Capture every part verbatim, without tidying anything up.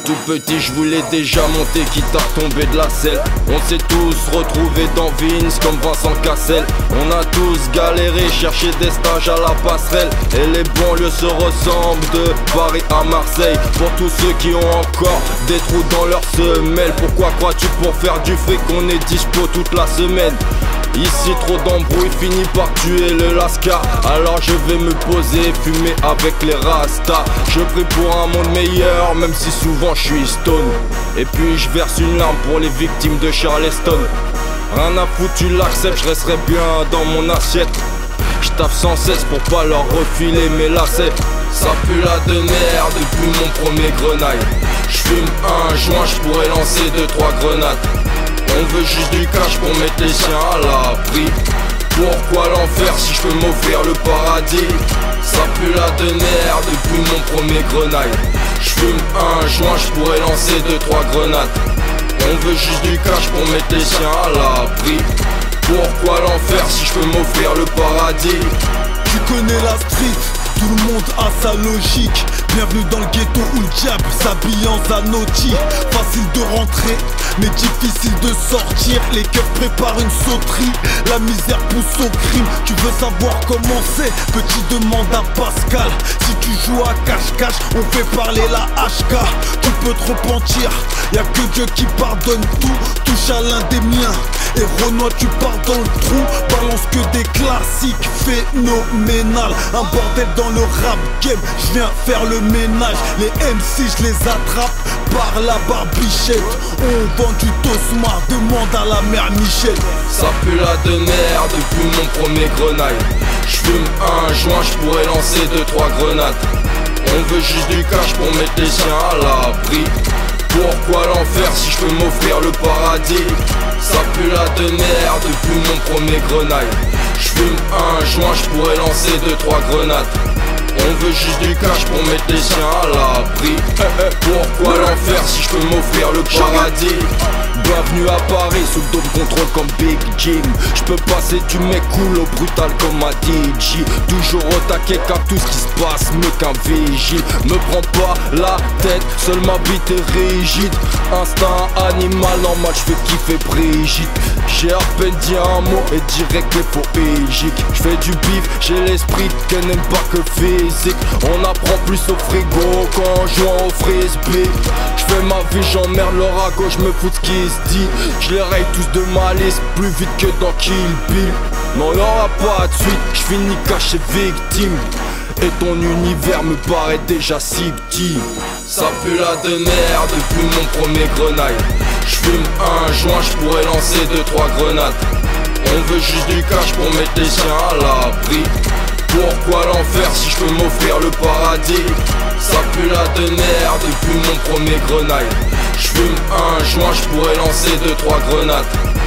tout petit je voulais déjà monter quitte à tomber de la selle. On s'est tous retrouvés dans Vince comme Vincent Cassel. On a tous galéré, cherché des stages à la passerelle. Et les banlieues se ressemblent de Paris à Marseille. Pour tous ceux qui ont encore des trous dans leurs semelles, pourquoi crois-tu pour faire du fric qu'on est dispo toute la semaine? Ici trop d'embrouilles finit par tuer le lascar. Alors je vais me poser, fumer avec les rastas. Je prie pour un monde meilleur même si souvent je suis stone. Et puis je verse une larme pour les victimes de Charleston. Rien à foutre, tu l'acceptes, je resterai bien dans mon assiette. Je taffe sans cesse pour pas leur refiler mes lacets. Ça pue la de merde depuis mon premier grenaille. J'fume un joint, j'pourrais lancer deux trois grenades. On veut juste du cash pour mettre les siens à l'abri. Pourquoi l'enfer si je peux m'offrir le paradis? Ça pue la de merde depuis mon premier grenaille. J'fume un joint, j'pourrais lancer deux trois grenades. On veut juste du cash pour mettre les siens à l'abri. Pourquoi l'enfer si je peux m'offrir le paradis? Tu connais la street, tout le monde a sa logique. Bienvenue dans le ghetto où le diable s'habille en Zanotti. Facile de rentrer, mais difficile de sortir. Les keufs préparent une sauterie, la misère pousse au crime. Tu veux savoir comment c'est? Petit demande à Pascal. Si tu joues à cache-cache, on fait parler la H K. Tu peux te repentir, y'a que Dieu qui pardonne tout. Touche à l'un des miens, et Renoir tu pars dans le trou. Balance que des classiques phénoménal. Un bordel dans le rap game, je viens faire le ménage. Les M C je les attrape par la barbichette. On vend du tosma, demande à la mère Michel. Ça pue la de merde depuis mon premier grenaille. J'fume un joint, j'pourrais lancer deux trois grenades. On veut juste du cash pour mettre les siens à l'abri. Pourquoi l'enfer si je peux m'offrir le paradis? Ça pue la de merde depuis mon premier grenaille. J'fume un joint, j'pourrais lancer deux trois grenades. On veut juste du cash pour mettre les siens à l'abri. Pourquoi l'enfer si je peux m'offrir le paradis? Bienvenue à Paris, sous le dôme contrôle comme Big Jim. J'peux passer du mec cool au brutal comme un D J. Toujours au taquet car tout ce qui se passe mieux qu'un vigile. Me prends pas la tête, seule ma bite est rigide. Instinct animal, normal j'fais kiffer Brigitte. J'ai à peine dit un mot et direct les faux égiques. J'fais du bif, j'ai l'esprit qu'elle n'aime pas que physique. On apprend plus au frigo qu'en jouant au frisbee. J'fais ma vie, j'emmerde leur à gauche, me fous de ce qui se dit. J'les raye tous de malice, plus vite que dans Kill Bill. Non y'aura pas de suite, j'finis caché victime. Et ton univers me paraît déjà si petit. Ça pue la de merde depuis mon premier grenaille. J'fume un joint, j'pourrais lancer deux trois grenades. On veut juste du cash pour mettre les siens à l'abri. Pourquoi l'enfer si je peux m'offrir le paradis? Ça pue la de merde depuis mon premier grenaille. J'fume un joint, j'pourrais lancer deux trois grenades.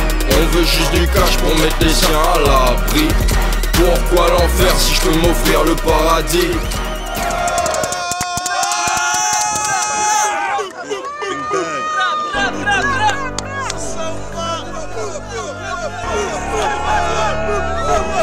On veut juste du cash pour mettre les siens à l'abri. Pourquoi l'enfer si je peux m'offrir le paradis? Oh,